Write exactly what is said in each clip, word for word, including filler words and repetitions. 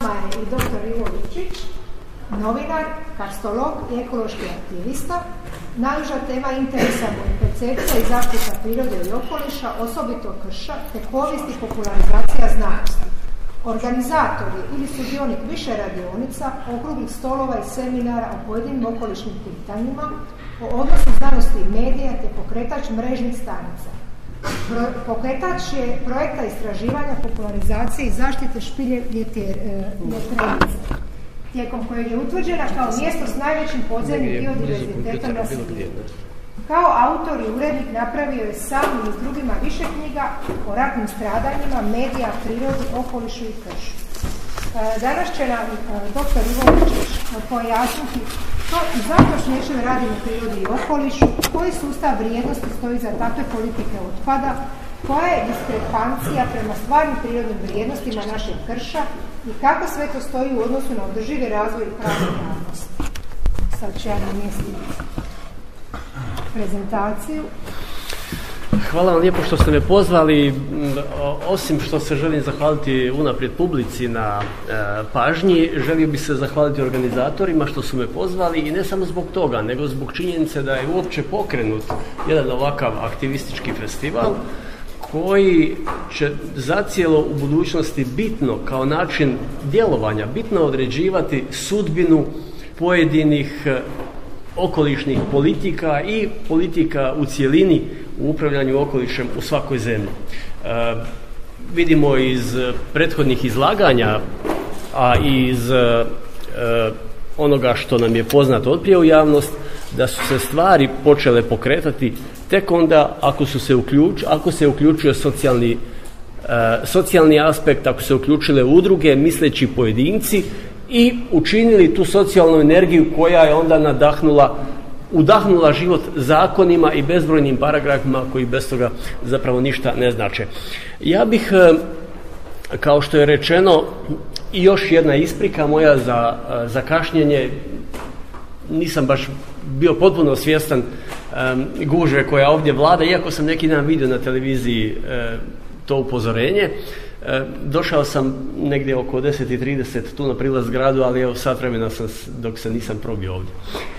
I doktor Ivo Lučić, novinar, karstolog i ekološki aktivista. Najviša tema interesa mu je percepcija i zaštita prirode i okoliša, osobito krša, te povijest i popularizacija znanosti. Organizator je ili sudionik više radionica, okruglih stolova i seminara o pojedinim okolišnim pitanjima, o odnosu znanosti i medija, te pokretač mrežnih stanica. Pro, pokretač je projekta istraživanja, popularizacije i zaštite špilje ljetrenice, tijekom kojeg je utvrđena kao mjesto s najvećim podzemnim biodiverzitetom na svijetu. Kao autor i urednik napravio je sam i s drugima više knjiga o ratnim stradanjima, medija, prirodi, okolišu i kršu. Danas će nam doktor Ivo Lučić pojasniti što i zašto s nečim radimo u prirodi i okolišu, koji sustav vrijednosti stoji za takve politike otpada, koja je diskrepancija prema stvarnim prirodnim vrijednostima našeg krša i kako sve to stoji u odnosu na održivi razvoj i pravnu javnost. Sad ću ja namjestiti prezentaciju. Hvala vam lijepo što ste me pozvali. Osim što se želim zahvaliti unaprijed publici na e, pažnji, želio bih se zahvaliti organizatorima što su me pozvali i ne samo zbog toga, nego zbog činjenice da je uopće pokrenut jedan ovakav aktivistički festival koji će zacijelo u budućnosti bitno kao način djelovanja, bitno određivati sudbinu pojedinih okolišnih politika i politika u cjelini u upravljanju okolišem u svakoj zemlji. E, vidimo iz prethodnih izlaganja, a i iz e, onoga što nam je poznato otprije u javnost, da su se stvari počele pokretati tek onda ako, su se uključ, ako se uključuje socijalni, e, socijalni aspekt, ako se uključile udruge, misleći pojedinci i učinili tu socijalnu energiju koja je onda nadahnula, udahnula život zakonima i bezbrojnim paragrafima koji bez toga zapravo ništa ne znače. Ja bih, kao što je rečeno, i još jedna isprika moja za, za kašnjenje, nisam baš bio potpuno svjestan um, gužve koja ovdje vlada, iako sam neki dan vidio na televiziji um, to upozorenje. Došao sam negdje oko deset i trideset tu na prilaz gradu, ali evo sat vremena sam dok se nisam probio ovdje.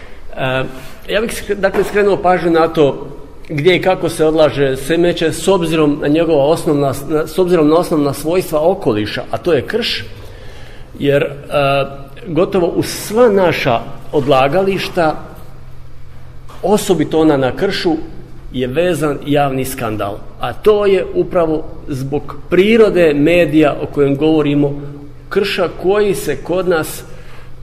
Ja bih dakle skrenuo pažnju na to gdje i kako se odlaže smeće s obzirom na njegova osnovna, s obzirom na osnovna svojstva okoliša, a to je krš, jer gotovo u sva naša odlagališta, osobito ona na kršu, je vezan javni skandal, a to je upravo zbog prirode medija o kojem govorimo, krša koji se kod nas e,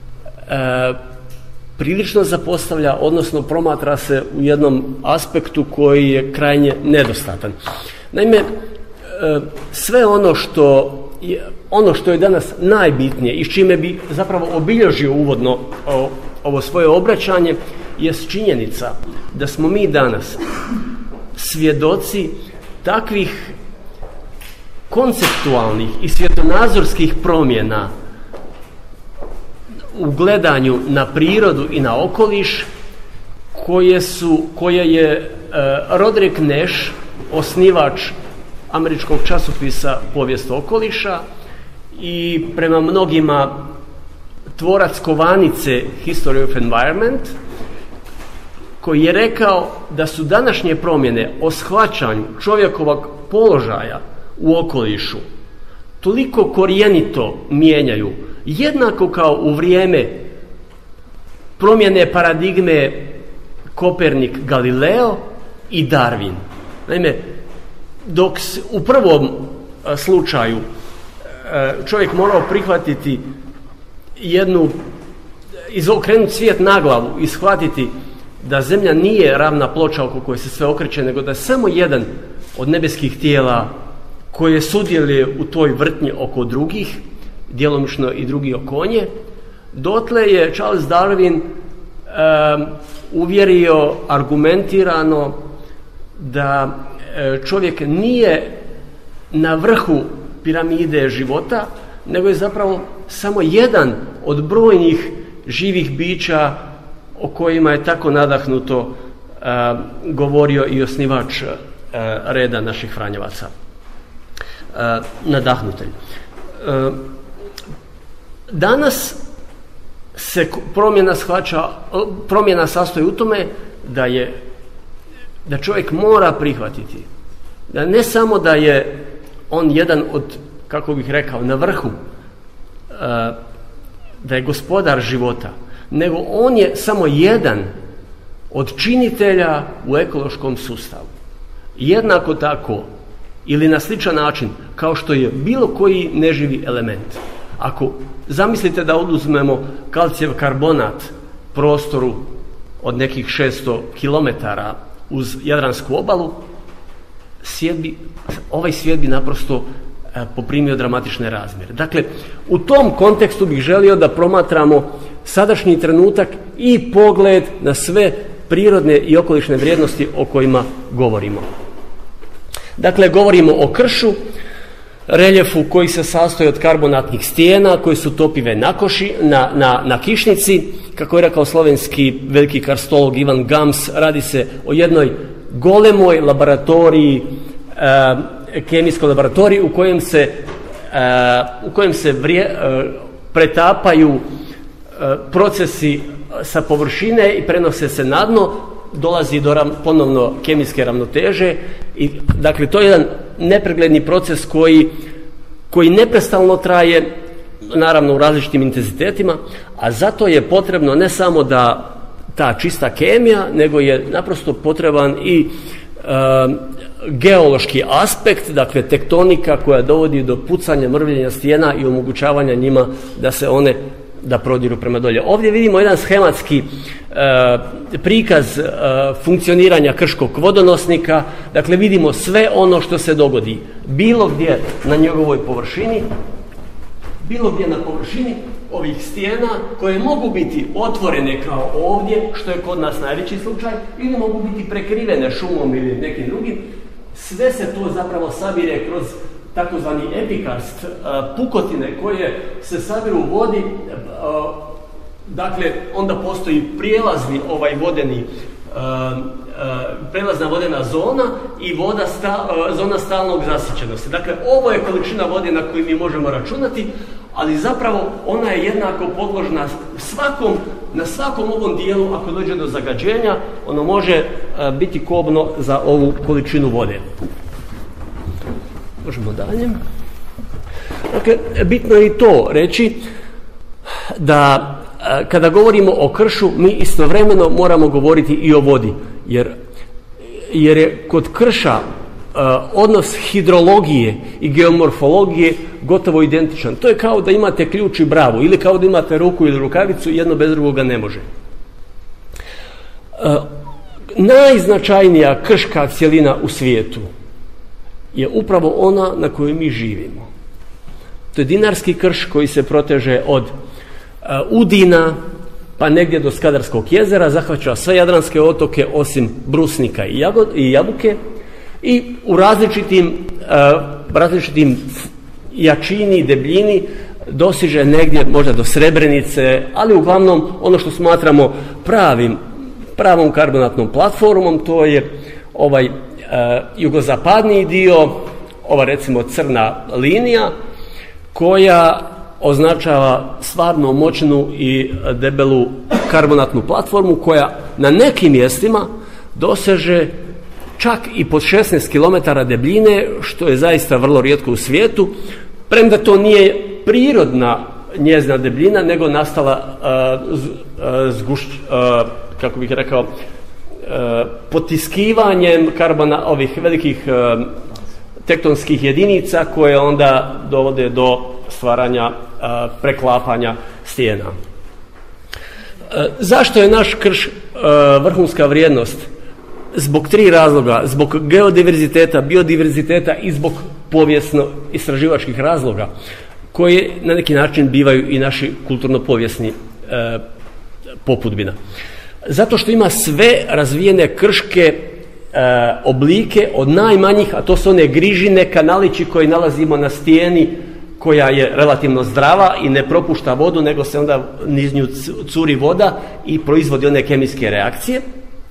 prilično zapostavlja, odnosno promatra se u jednom aspektu koji je krajnje nedostatan. Naime, e, sve ono što je, ono što je danas najbitnije i s čime bi zapravo obilježio uvodno o, ovo svoje obraćanje je činjenica da smo mi danas svjedoci takvih konceptualnih i svjetonazorskih promjena u gledanju na prirodu i na okoliš koje su, koje je uh, Roderick Nash, osnivač američkog časopisa Povijest okoliša i prema mnogima tvorac kovanice History of Environment, koji je rekao da su današnje promjene o shvaćanju čovjekovog položaja u okolišu toliko korijenito mijenjaju, jednako kao u vrijeme promjene paradigme Kopernik, Galileo i Darwin. Naime, dok u prvom slučaju čovjek morao prihvatiti jednu, izokrenuti svijet na glavu i shvatiti da zemlja nije ravna ploča oko koje se sve okreće, nego da je samo jedan od nebeskih tijela koje sudjeluje u toj vrtnji oko drugih, djelomično i drugi oko nje. Dotle je Charles Darwin um, uvjerio argumentirano da čovjek nije na vrhu piramide života, nego je zapravo samo jedan od brojnih živih bića o kojima je tako nadahnuto uh, govorio i osnivač uh, reda naših Franjevaca, uh, nadahnutelj. Uh, Danas se promjena shvaća, promjena sastoji u tome da je, da čovjek mora prihvatiti da ne samo da je on jedan od, kako bih rekao, na vrhu, da je gospodar života, nego on je samo jedan od činitelja u ekološkom sustavu. Jednako tako ili na sličan način kao što je bilo koji neživi element. Ako zamislite da oduzmemo kalcijev karbonat prostoru od nekih šesto kilometara uz Jadransku obalu, svijet bi, ovaj svijet bi naprosto poprimio dramatične razmjere. Dakle, u tom kontekstu bih želio da promatramo sadašnji trenutak i pogled na sve prirodne i okolišne vrijednosti o kojima govorimo. Dakle, govorimo o kršu, reljefu koji se sastoji od karbonatnih stijena koje su topive na, koši, na, na, na kišnici. Kako je rekao slovenski veliki karstolog Ivan Gams, radi se o jednoj golemoj laboratoriji, e, kemijskoj laboratoriji u kojem se, e, u kojem se vrije, e, pretapaju e, procesi sa površine i prenose se na dno, dolazi do ram, ponovno kemijske ravnoteže i dakle to je jedan nepregledni proces koji, koji neprestalno traje, naravno u različitim intenzitetima, a zato je potrebno ne samo da ta čista kemija, nego je naprosto potreban i e, geološki aspekt, dakle tektonika koja dovodi do pucanja, mrvljenja stijena i omogućavanja njima da se one da prodiru prema dolje. Ovdje vidimo jedan schematski e, prikaz e, funkcioniranja krškog vodonosnika. Dakle, vidimo sve ono što se dogodi bilo gdje na njegovoj površini, bilo gdje na površini ovih stijena koje mogu biti otvorene kao ovdje, što je kod nas najveći slučaj, ili mogu biti prekrivene šumom ili nekim drugim. Sve se to zapravo sabire kroz takozvani epikarst, pukotine koje se sabiru u vodi. Dakle, onda postoji prijelazni ovaj vodeni, prijelazna vodena zona i voda sta, zona stalnog zasićenosti. Dakle, ovo je količina vode na koju mi možemo računati, ali zapravo ona je jednako podložna svakom, na svakom ovom dijelu. Ako dođe do zagađenja, ono može biti kobno za ovu količinu vode. Možemo dalje. Dakle, bitno je i to reći da kada govorimo o kršu, mi istovremeno moramo govoriti i o vodi, jer, jer je kod krša uh, odnos hidrologije i geomorfologije gotovo identičan. To je kao da imate ključ i bravu, ili kao da imate ruku ili rukavicu, jedno bez drugoga ne može. Uh, najznačajnija krška cjelina u svijetu je upravo ona na kojoj mi živimo. To je Dinarski krš koji se proteže od uh, Udina pa negdje do Skadarskog jezera, zahvaća sve jadranske otoke osim Brusnika i, Jagod, i Jabuke i u različitim, uh, različitim jačini i debljini dosiže negdje možda do Srebrenice, ali uglavnom ono što smatramo pravim, pravom karbonatnom platformom, to je ovaj uh, jugozapadniji dio, ova recimo crna linija koja označava stvarno moćnu i debelu karbonatnu platformu koja na nekim mjestima doseže čak i pod šesnaest kilometara debljine, što je zaista vrlo rijetko u svijetu, premda to nije prirodna njezina debljina, nego nastala uh, z, uh, zguš, uh, kako bih rekao, uh, potiskivanjem karbona, ovih velikih uh, tektonskih jedinica koje onda dovode do stvaranja uh, preklapanja stijena. Uh, zašto je naš krš uh, vrhunska vrijednost? Zbog tri razloga. Zbog geodiverziteta, biodiverziteta i zbog povijesno-istraživačkih razloga koje na neki način bivaju i naši kulturno-povijesni uh, popudbina. Zato što ima sve razvijene krške uh, oblike od najmanjih, a to su one grižine, kanalići koje nalazimo na stijeni koja je relativno zdrava i ne propušta vodu, nego se onda niz nju curi voda i proizvodi one kemijske reakcije.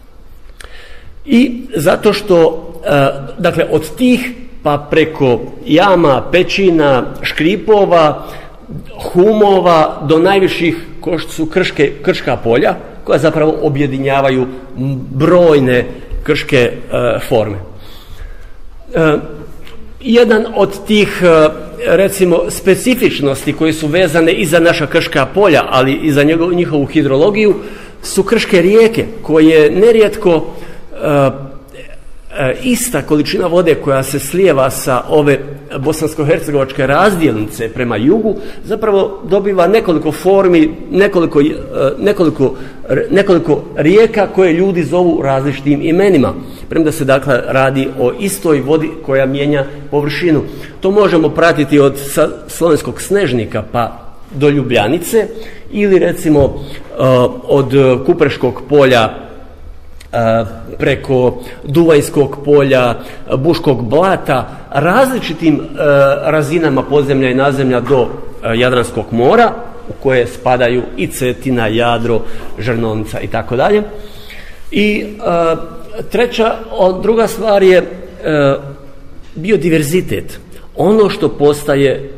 I zato što, dakle, od tih pa preko jama, pećina, škripova, humova do najviših ko što su krške, krška polja, koja zapravo objedinjavaju brojne krške e, forme. E, jedan od tih e, recimo specifičnosti koje su vezane i za naša krška polja, ali i za njegov, njihovu hidrologiju, su krške rijeke koje nerijetko e, e, ista količina vode koja se slijeva sa ove bosansko-hercegovačke razdjelnice prema jugu zapravo dobiva nekoliko formi, nekoliko, e, nekoliko, nekoliko rijeka koje ljudi zovu različitim imenima. Premda se dakle radi o istoj vodi koja mijenja površinu. To možemo pratiti od Slovenskog Snežnika pa do Ljubljanice ili recimo uh, od Kupreškog polja uh, preko Duvajskog polja, Buškog blata, različitim uh, razinama podzemlja i nadzemlja do uh, Jadranskog mora, u koje spadaju i Cetina, Jadro, Žrnovnica i tako dalje. I uh, treća, druga stvar je uh, biodiverzitet. Ono što postaje,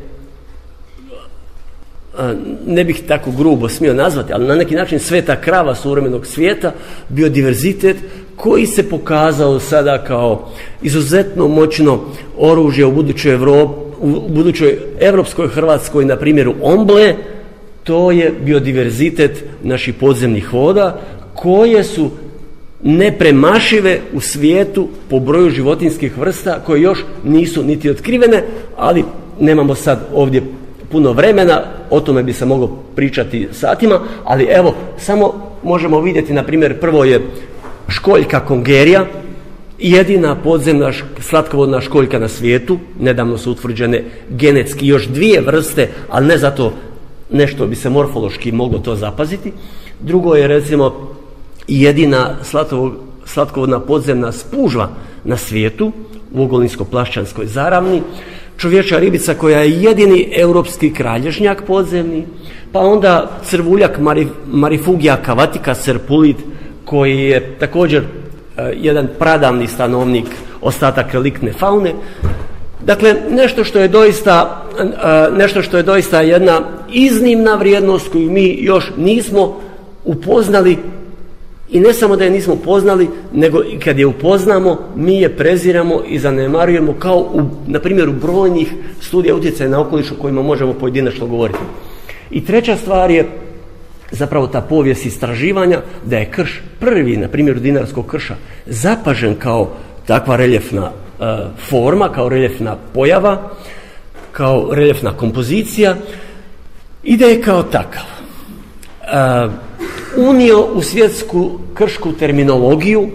ne bih tako grubo smio nazvati, ali na neki način sveta krava suvremenog svijeta, biodiverzitet koji se pokazao sada kao izuzetno moćno oružje u budućoj, Evropi, u budućoj evropskoj Hrvatskoj, na primjeru Omble. To je biodiverzitet naših podzemnih voda koje su nepremašive u svijetu po broju životinjskih vrsta koje još nisu niti otkrivene, ali nemamo sad ovdje puno vremena, o tome bi se moglo pričati satima, ali evo, samo možemo vidjeti, na primjer, prvo je školjka kongerija, jedina podzemna slatkovodna školjka na svijetu, nedavno su utvrđene genetski još dvije vrste, ali ne zato nešto bi se morfološki moglo to zapaziti. Drugo je recimo jedina slatkovodna podzemna spužva na svijetu u Ogolinsko-Plaščanskoj zaravni, čovječja ribica koja je jedini europski kralježnjak podzemni, pa onda crvuljak Marifugija cavatica serpulit koji je također uh, jedan pradavni stanovnik, ostatak reliktne faune. Dakle, nešto što je doista uh, nešto što je doista jedna iznimna vrijednost koju mi još nismo upoznali. I ne samo da je nismo poznali, nego i kad je upoznamo, mi je preziramo i zanemarujemo kao, u, na primjer, u brojnih studija utjecaja na okoliš o kojima možemo pojedinačno govoriti. I treća stvar je zapravo ta povijest istraživanja, da je krš prvi, na primjer Dinarskog krša, zapažen kao takva reljefna uh, forma, kao reljefna pojava, kao reljefna kompozicija i da je kao takav Uh, unio u svjetsku kršku terminologiju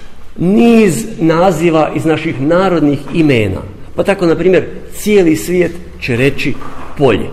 niz naziva iz naših narodnih imena. Pa tako, na primjer, cijeli svijet će reći polje.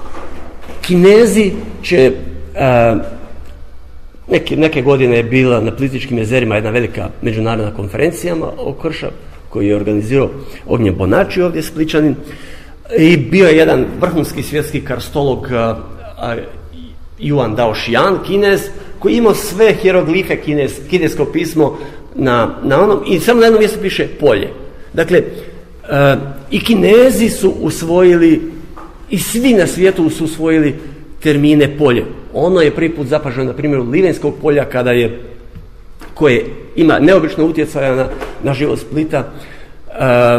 Kinezi će, uh, neke, neke godine je bila na Plitvičkim jezerima jedna velika međunarodna konferencija o krša, koju je organizirao Ognjen Bonači, ovdje Spličanin, i bio je jedan vrhunski svjetski karstolog uh, uh, Yuan Daoxian, Kinez, koji imao sve hieroglife kinez, kinesko pismo na, na onom, i samo na jednom mjestu piše polje. Dakle, e, i Kinezi su usvojili, i svi na svijetu su usvojili termine polje. Ono je prvi put zapaženo na primjeru Livenskog polja, kada je, koje ima neobično utjecaja na, na život Splita, e,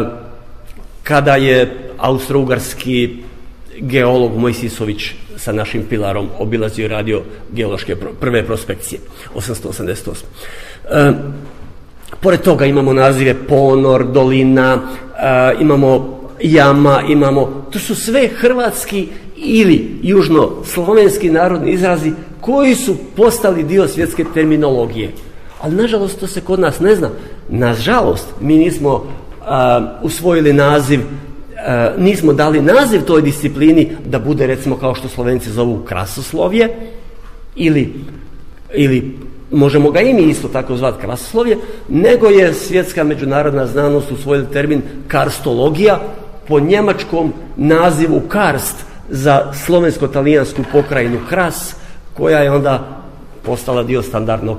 kada je austro-ugarski geolog Mojsisović sa našim pilarom obilazio i radio geološke prve prospekcije osamsto osamdeset osme. E, pored toga imamo nazive ponor, dolina, e, imamo jama, imamo, to su sve hrvatski ili južno-slovenski narodni izrazi koji su postali dio svjetske terminologije. Ali nažalost to se kod nas ne zna. Nažalost mi nismo a, usvojili naziv, a, nismo dali naziv toj disciplini da bude, recimo, kao što Slovenci zovu krasoslovje, ili, ili možemo ga i mi isto tako zvati krasoslovje, nego je svjetska međunarodna znanost usvojila termin karstologija po njemačkom nazivu karst za slovensko-talijansku pokrajinu Kras, koja je onda postala dio standardnog.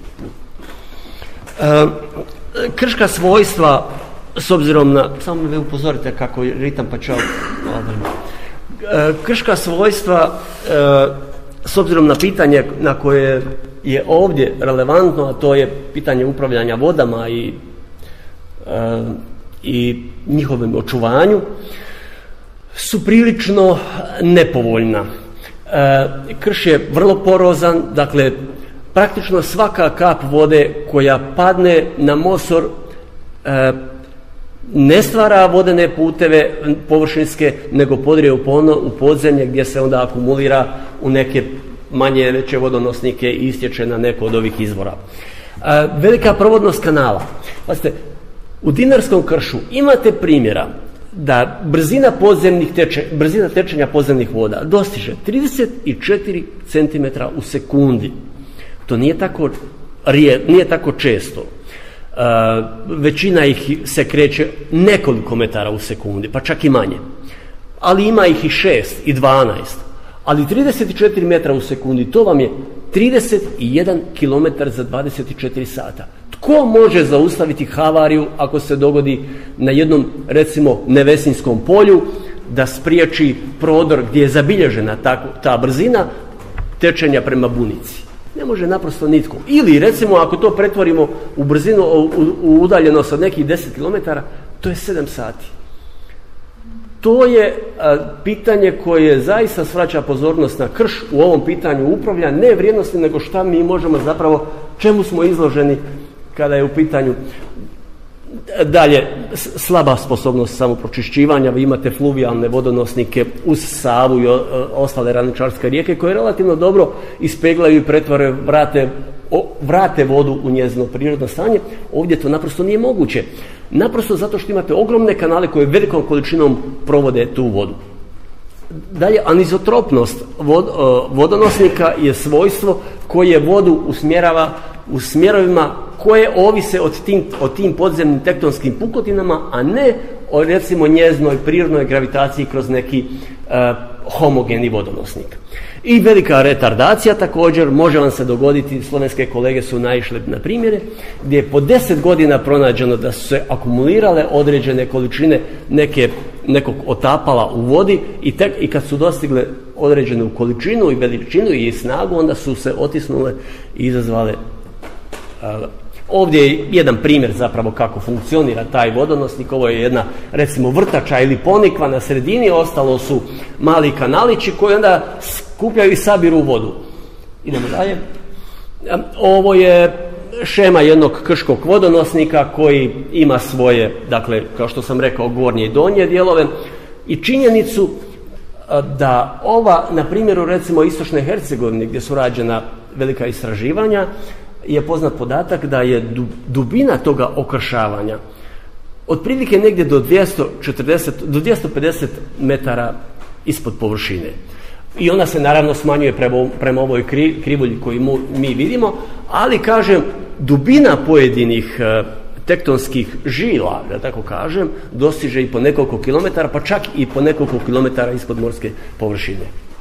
E, krška svojstva, s obzirom na, samo me upozorite kako je ritam, pa ću, Krška svojstva, s obzirom na pitanje na koje je ovdje relevantno, a to je pitanje upravljanja vodama i, i njihovim očuvanju, su prilično nepovoljna. Krš je vrlo porozan, dakle praktično svaka kap vode koja padne na Mosor ne stvara vodene puteve površinske, nego podrije u podzemlje gdje se onda akumulira u neke manje veće vodonosnike i istječe na neko od ovih izvora. Velika provodnost kanala. Pazite, u Dinarskom kršu imate primjera da brzina podzemnih teče, brzina tečenja podzemnih voda dostiže trideset četiri centimetra u sekundi. To nije tako, nije tako često. Uh, većina ih se kreće nekoliko metara u sekundi, pa čak i manje. Ali ima ih i šest i dvanaest. Ali trideset četiri metra u sekundi, to vam je trideset jedan kilometar za dvadeset četiri sata. Tko može zaustaviti havariju ako se dogodi na jednom, recimo, Nevesinskom polju, da spriječi prodor gdje je zabilježena ta, ta brzina tečenja prema Bunici? Ne može naprosto nitko. Ili, recimo, ako to pretvorimo u brzinu, u, u udaljenost od nekih deset kilometara, to je sedam sati. To je a, pitanje koje zaista svraća pozornost na krš u ovom pitanju upravlja, ne vrijednosti, nego šta mi možemo zapravo, čemu smo izloženi kada je u pitanju dalje slaba sposobnost samopročišćivanja. Vi imate fluvijalne vodonosnike uz Savu i ostale ravničarske rijeke koje relativno dobro ispeglaju i pretvore, vrate, o, vrate vodu u njezino prirodno stanje. Ovdje to naprosto nije moguće. Naprosto zato što imate ogromne kanale koje velikom količinom provode tu vodu. Dalje, anizotropnost vod, vodonosnika je svojstvo koje vodu usmjerava u smjerovima koje ovise od tim, od tim podzemnim tektonskim pukotinama, a ne o, recimo, njeznoj prirodnoj gravitaciji kroz neki uh, homogeni vodonosnik. I velika retardacija također može vam se dogoditi, slovenske kolege su naišle na primjere, gdje je po deset godina pronađeno da su se akumulirale određene količine neke, nekog otapala u vodi i, tek, i kad su dostigle određenu količinu i veličinu i snagu, onda su se otisnule i izazvale. Uh, ovdje je jedan primjer zapravo kako funkcionira taj vodonosnik. Ovo je jedna, recimo, vrtača ili ponikva na sredini, ostalo su mali kanalići koji onda skupljaju i sabiru vodu. Idemo dalje. Uh, ovo je šema jednog krškog vodonosnika koji ima svoje, dakle, kao što sam rekao, gornje i donje dijelove i činjenicu uh, da ova, na primjeru, recimo, Istočne Hercegovine, gdje su rađena velika istraživanja, je poznat podatak da je dubina toga okršavanja otprilike negdje do dvjesto četrdeset do dvjesto pedeset metara ispod površine. I ona se naravno smanjuje prema, prema ovoj kri, krivulji koju mu, mi vidimo, ali kažem, dubina pojedinih e, tektonskih žila, da tako kažem, dostiže i po nekoliko kilometara, pa čak i po nekoliko kilometara ispod morske površine.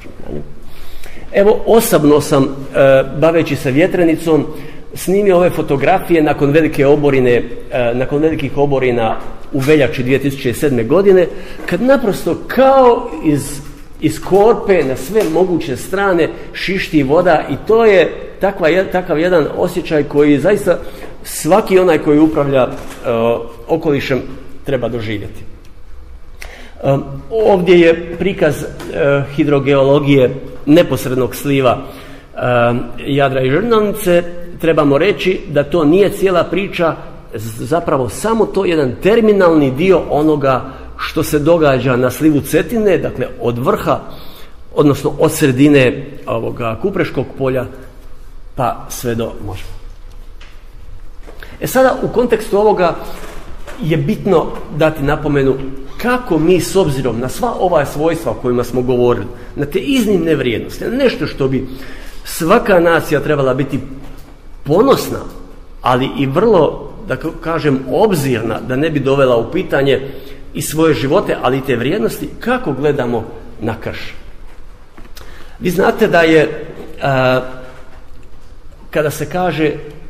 Evo, osobno sam, e, baveći se vjetrenicom, snimio ove fotografije nakon velike oborine, e, nakon velikih oborina u veljači dvije tisuće sedme. godine, kad naprosto kao iz, iz korpe na sve moguće strane šišti voda, i to je takva, takav jedan osjećaj koji zaista svaki onaj koji upravlja e, okolišem treba doživjeti. E, ovdje je prikaz e, hidrogeologije neposrednog sliva e, Jadra i Žrnovnice. Trebamo reći da to nije cijela priča, zapravo samo to jedan terminalni dio onoga što se događa na slivu Cetine, dakle od vrha, odnosno od sredine ovoga Kupreškog polja pa sve do Možda. E sada, u kontekstu ovoga je bitno dati napomenu kako mi, s obzirom na sva ova svojstva o kojima smo govorili, na te iznimne vrijednosti, na nešto što bi svaka nacija trebala biti ponosna, ali i vrlo, da kažem, obzirna, da ne bi dovela u pitanje i svoje živote, ali i te vrijednosti, kako gledamo na krš. Vi znate da je, a, kada se kaže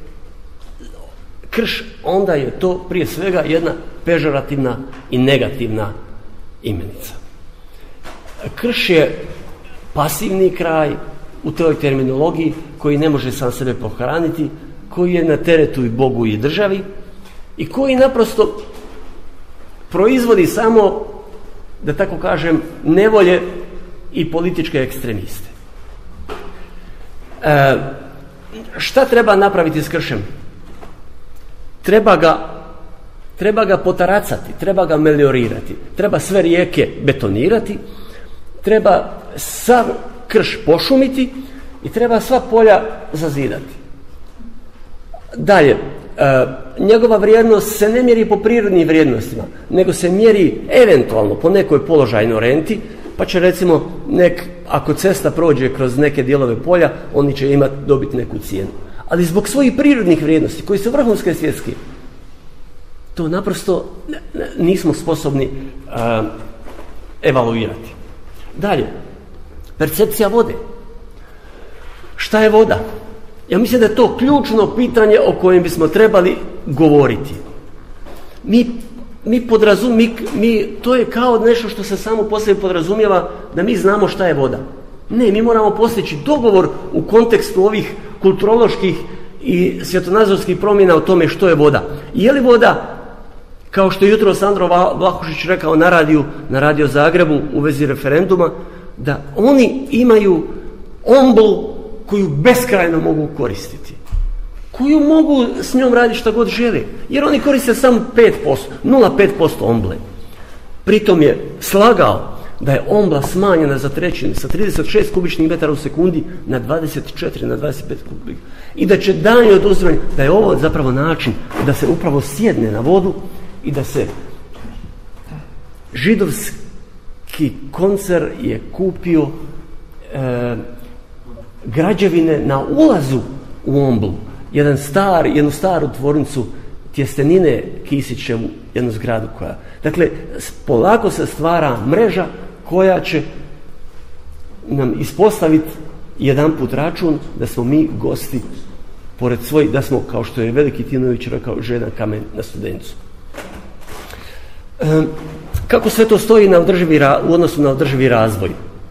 krš, onda je to prije svega jedna pežorativna i negativna imenica. Krš je pasivni kraj u toj terminologiji koji ne može sam sebe pohraniti, koji je na teretu i Bogu i državi i koji naprosto proizvodi samo, da tako kažem, nevolje i političke ekstremiste. E, šta treba napraviti s kršem? Treba ga, treba ga potaracati, treba ga meliorirati, treba sve rijeke betonirati, treba sav krš pošumiti i treba sva polja zazidati. Dalje, e, njegova vrijednost se ne mjeri po prirodnim vrijednostima, nego se mjeri eventualno po nekoj položajnoj renti, pa će recimo, nek, ako cesta prođe kroz neke dijelove polja, oni će imati, dobiti neku cijenu. Ali zbog svojih prirodnih vrijednosti, koji su vrhunske svjetske, to naprosto nismo sposobni a, evaluirati. Dalje, percepcija vode. Šta je voda? Ja mislim da je to ključno pitanje o kojem bismo trebali govoriti. Mi, mi podrazum, mi, mi, to je kao nešto što se samo po sebi podrazumijeva da mi znamo šta je voda. Ne, mi moramo postići dogovor u kontekstu ovih kulturoloških i svjetonazorskih promjena o tome što je voda. Je li voda, kao što je jutro Sandro Vlahušić rekao na radiju, na Radio Zagrebu u vezi referenduma, da oni imaju omblu koju beskrajno mogu koristiti, koju mogu s njom raditi šta god žele, jer oni koriste samo pet posto, nula zarez pet posto omble. Pritom je slagao da je ombla smanjena za trećinu sa trideset šest kubičnih metara u sekundi na dvadeset četiri, na dvadeset pet kubik. I da će daljnje oduzimanje, da je ovo zapravo način da se upravo sjedne na vodu i da se židovski koncern je kupio e, građevine na ulazu u omblu, jedan star, jednu staru tvornicu tjestenine Kisićevu, jednu zgradu koja... Dakle, polako se stvara mreža koja će nam ispostaviti jedanput račun da smo mi gosti pored svojih, da smo, kao što je veliki Tinović rekao, žedan kamen na Studencu. E, kako sve to stoji na održivi, u odnosu na održivi razvoj?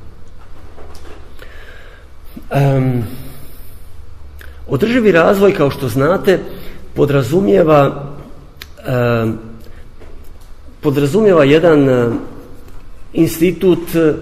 Um, održivi razvoj, kao što znate, podrazumijeva um, podrazumijeva jedan uh, institut uh,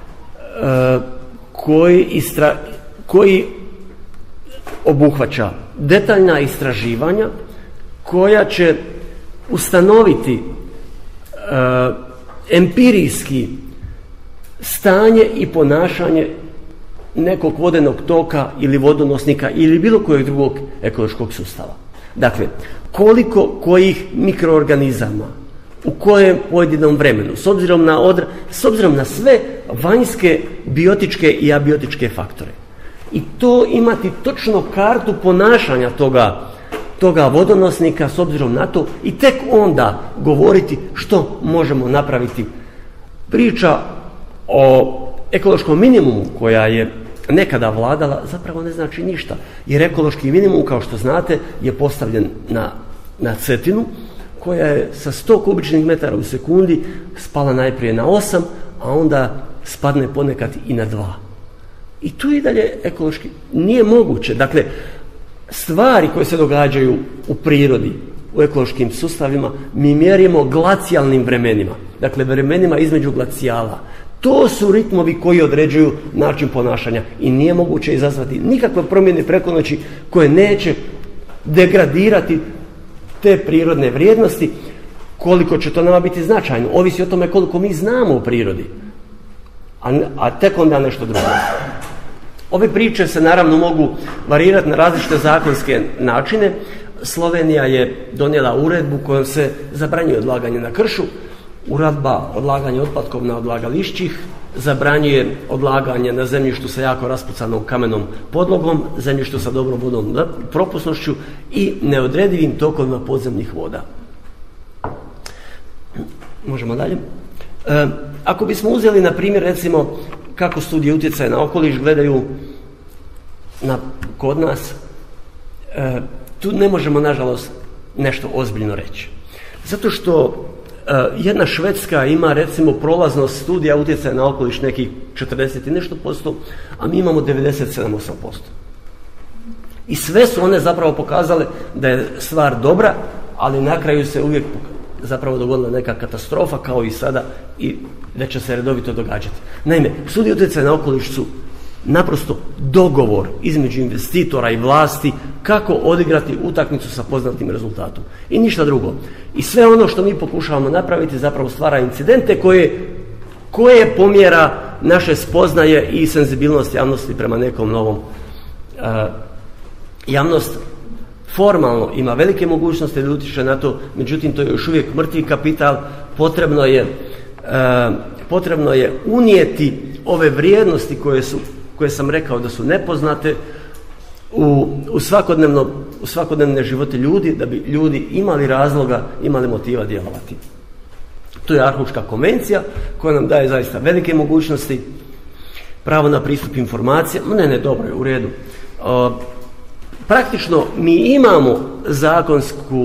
koji, istra, koji obuhvaća detaljna istraživanja koja će ustanoviti uh, empirijski stanje i ponašanje nekog vodenog toka ili vodonosnika ili bilo kojeg drugog ekološkog sustava. Dakle, koliko kojih mikroorganizama u kojem pojedinom vremenu, s obzirom na, odra, s obzirom na sve vanjske biotičke i abiotičke faktore. I to imati točno kartu ponašanja toga, toga vodonosnika s obzirom na to i tek onda govoriti što možemo napraviti. Priča o ekološkom minimumu koja je nekada vladala zapravo ne znači ništa, jer ekološki minimum, kao što znate, je postavljen na, na Cetinu, koja je sa sto kubičnih metara u sekundi spala najprije na osam, a onda spadne ponekad i na dva. I tu i dalje ekološki nije moguće. Dakle, stvari koje se događaju u prirodi, u ekološkim sustavima, mi mjerimo glacijalnim vremenima. Dakle, vremenima između glacijala. To su ritmovi koji određuju način ponašanja i nije moguće izazvati nikakve promjene preko noći koje neće degradirati te prirodne vrijednosti. Koliko će to nama biti značajno, ovisi o tome koliko mi znamo o prirodi, a, a tek onda nešto drugo. Ove priče se naravno mogu varirati na različite zakonske načine. Slovenija je donijela uredbu kojom se zabranjuje odlaganje na kršu, uredba odlaganje otpadkov na odlagališćih, zabranjuje odlaganje na zemljištu sa jako raspucanom kamenom podlogom, zemljištu sa dobrom vodnom propusnošću i neodredivim tokovima podzemnih voda. Možemo dalje. E, ako bismo uzeli, na primjer, recimo, kako studije utjecaja na okoliš gledaju na, kod nas, e, tu ne možemo, nažalost, nešto ozbiljno reći. Zato što jedna Švedska ima recimo prolaznost studija utjecaja na okoliš nekih četrdeset i nešto posto, a mi imamo devedeset sedam do osam posto. I sve su one zapravo pokazale da je stvar dobra, ali na kraju se uvijek zapravo dogodila neka katastrofa kao i sada i da će se redovito događati. Naime, studije utjecaja na okoliš su naprosto dogovor između investitora i vlasti kako odigrati utakmicu sa poznatim rezultatom. I ništa drugo. I sve ono što mi pokušavamo napraviti zapravo stvara incidente koje, koje pomjera naše spoznaje i senzibilnost javnosti prema nekom novom. Uh, javnost formalno ima velike mogućnosti da utječe na to, međutim to je još uvijek mrtvi kapital. Potrebno je, uh, potrebno je unijeti ove vrijednosti koje su koje sam rekao da su nepoznate u, u, svakodnevno, u svakodnevne živote ljudi, da bi ljudi imali razloga, imali motiva djelovati. To je Arhuška konvencija koja nam daje zaista velike mogućnosti, pravo na pristup informacijama. Ne, ne, dobro je, u redu. O, praktično mi imamo zakonsku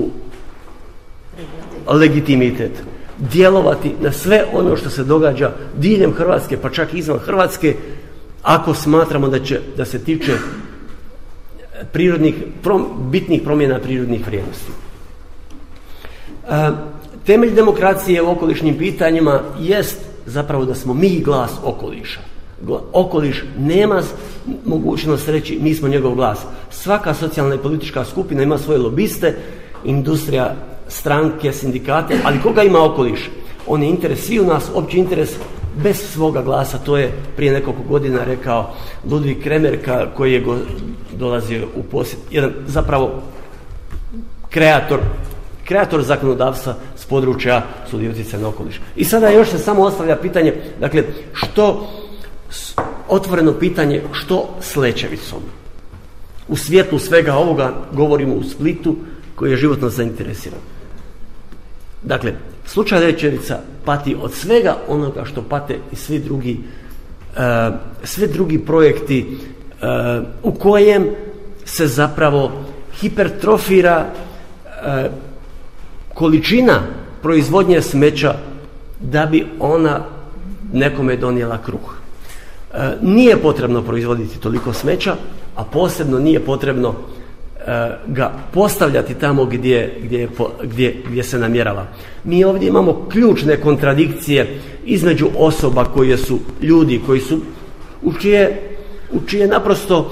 legitimitet djelovati na sve ono što se događa diljem Hrvatske, pa čak i izvan Hrvatske, ako smatramo da, će, da se tiče prirodnih, prom, bitnih promjena prirodnih vrijednosti. E, temelj demokracije u okolišnim pitanjima jest zapravo da smo mi glas okoliša. Gla, okoliš nema mogućnost reći mi smo njegov glas. Svaka socijalna i politička skupina ima svoje lobiste, industrija, stranke, sindikate, ali koga ima okoliš? On je interes svi u nas, opći interes bez svoga glasa. To je prije nekoliko godina rekao Ludwig Kremerka, koji je go, dolazio u posjet, jedan zapravo kreator, kreator zakonodavstva s područja studije utjecaja na okoliš. I sada još se samo ostavlja pitanje, dakle, što, otvoreno pitanje, što s Lećevicom? U svijetlu svega ovoga govorimo u Splitu, koji je životno zainteresiran. Dakle, slučaj Lećevica pati od svega onoga što pate i svi drugi, uh, svi drugi projekti uh, u kojem se zapravo hipertrofira uh, količina proizvodnje smeća da bi ona nekome donijela kruh. Uh, nije potrebno proizvoditi toliko smeća, a posebno nije potrebno ga postavljati tamo gdje, gdje, gdje, gdje se namjerava. Mi ovdje imamo ključne kontradikcije između osoba koje su ljudi, koji su u čije, u čije naprosto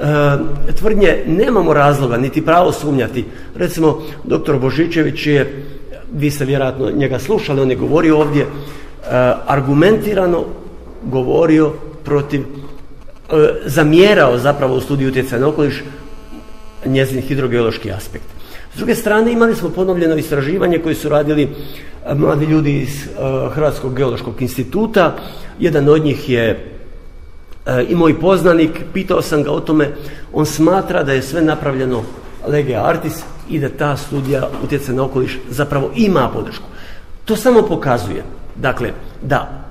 e, tvrdnje nemamo razloga niti pravo sumnjati. Recimo, doktor Božičević je, vi ste vjerojatno njega slušali, on je govorio ovdje, e, argumentirano govorio protiv, e, zamjerao zapravo u studiju utjecaja na okoliš njezin hidrogeološki aspekt. S druge strane, imali smo ponovljeno istraživanje koje su radili mladi ljudi iz uh, Hrvatskog geološkog instituta. Jedan od njih je uh, i moj poznanik, pitao sam ga o tome, on smatra da je sve napravljeno lege artis i da ta studija utjecaja na okoliš zapravo ima podršku. To samo pokazuje, dakle, da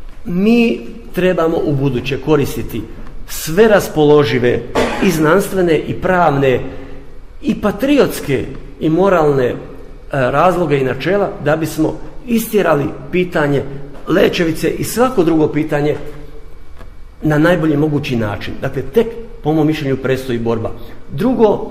mi trebamo u buduće koristiti sve raspoložive i znanstvene i pravne i patriotske i moralne e, razloge i načela da bismo istjerali pitanje Lećevice i svako drugo pitanje na najbolji mogući način. Dakle, tek po mom mišljenju predstoji borba. Drugo, e,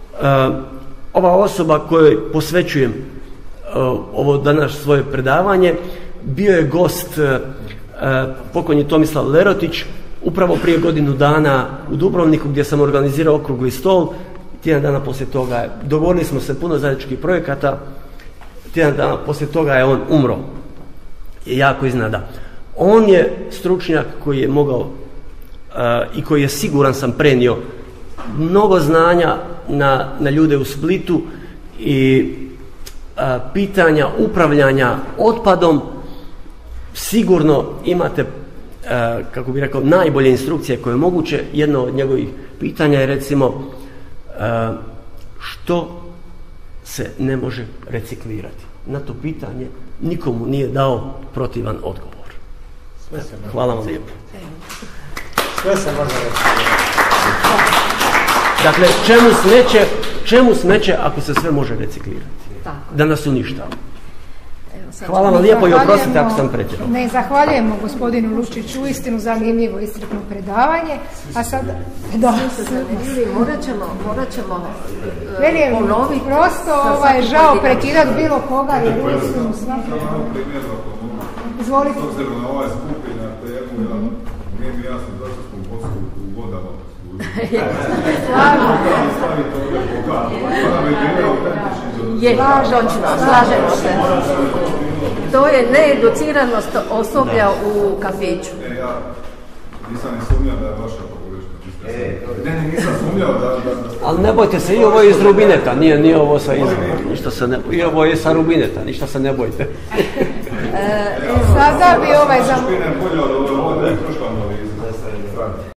ova osoba kojoj posvećujem e, ovo danas svoje predavanje, bio je gost e, pokojni Tomislav Lerotić, upravo prije godinu dana u Dubrovniku, gdje sam organizirao okrugli stol. Tjedan dana poslije toga, dogovorili smo se puno zajedničkih projekata, tjedan dana poslije toga je on umro. Je jako iznada. On je stručnjak koji je mogao uh, i koji je, siguran sam, prenio mnogo znanja na, na ljude u Splitu i uh, pitanja upravljanja otpadom. Sigurno imate, Uh, kako bih rekao, najbolje instrukcije koje je moguće. Jedno od njegovih pitanja je recimo uh, što se ne može reciklirati. Na to pitanje nikomu nije dao protivan odgovor. Sve se može. Hvala vam lijepo. Sve se može reći. Dakle, čemu smeće, čemu smeće ako se sve može reciklirati? Tako. Da nas uništava. Evo, sad. Hvala vam lijepo i oprostite ako sam pretjerao. Ne, zahvaljujemo gospodinu Lučiću, uistinu zanimljivo iscrpno predavanje. A sad, da, morat ćemo, morat ćemo uh, ponoviti. Prosto ovaj, žao prekidati bilo koga jer uistinu svaki. Izvolite. S obzirom na ovaj skup i na temu, ja, nije mi jasno zašto smo u poslu u vodama služili. Slažemo. Stavite ovdje pokazati. Ona veterina autentični. Je, točno, slažemo se. To je needuciranost osoblja u kafiću. E, ja nisam ni sumnjao da je vaša pogreška. Ne, ne, nisam sumnjao da... da... Ali ne bojte se, i ovo je iz Rubineta, nije, nije ovo sa izvora. Ništa se ne, i ovo je sa Rubineta, ništa se ne bojte. E, sada bi ovaj za... Špina je bolja od ove vode, troška